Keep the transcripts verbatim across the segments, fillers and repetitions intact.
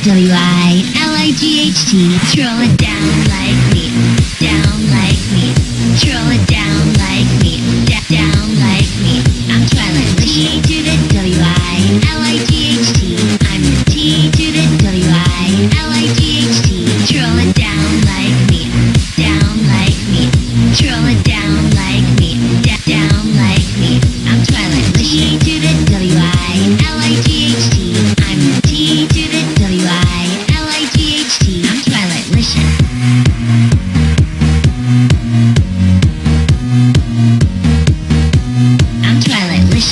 W I L I G H T. Troll it down like me, down like me. Troll it down like me, da- down like me. I'm Twilight Lish. T to the W I L I G H T. I'm the T to the W I L I G H T. Troll it down like me, down like me. Troll it down like me, da- down like me. I'm Twilight Lish. T to the W I L I G H T. I'm the T to the W I L I G H T. I'm Twilight Lish. I'm Twilight Lish.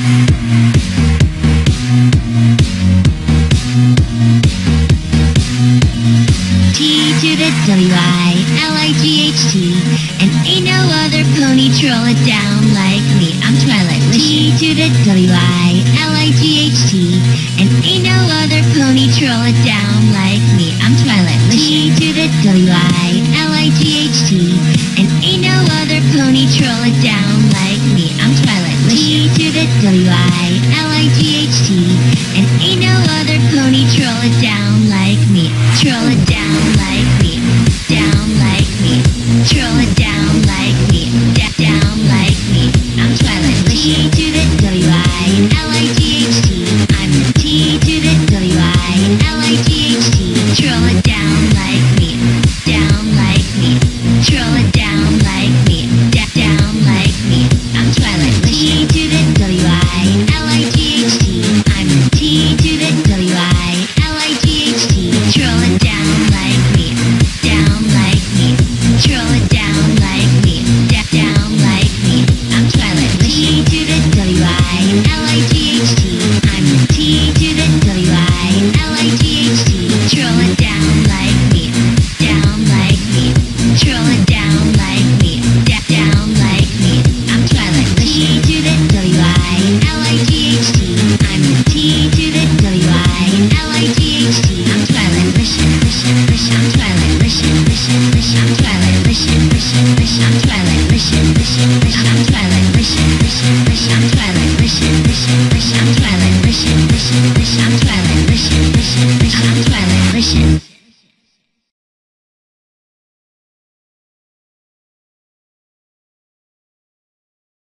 T to the W I L I G H T. And ain't no other pony troll it down like me. I'm Twilight Lish. T to the W I L I G H T. And ain't no other pony troll it down like me. I'm Twilight Lish. T to the W I L I G H T. And ain't no other pony troll it down like me. I'm Twilight Lish. T to the W I L I G H T. And ain't no other pony troll it down like me. Troll it down like me, down like me. Troll it down like me, da- down like me. I'm Twilight Lish. T to the W I L I G H T. I'm the T to the W I L I G H T. Troll it down like me, down like me. Troll it down like me, da- down like me. I'm Twilight Lish. T to the W I L I G H T. I'm the T to the W I L I G H T. Troll it down like me, down like me. Troll it down like me, da- down like me. I'm Twilight Lish. T to the W I L I G H T. I'm the T to the W I L I G H T. Troll it down like me, down like me. Troll it down like me, da- down like me. I'm Twilight Lish. T to the W I L I G H T. I'm the T to the W I L I G H T. I'm Twilight Lish, Lish, Lish. I'm Twilight Lish, Lish, Lish. I'm Twilight Lish, Lish, Lish. I'm Twilight Lish, Lish, Lish. I'm Twilight Lish, Lish, Lish.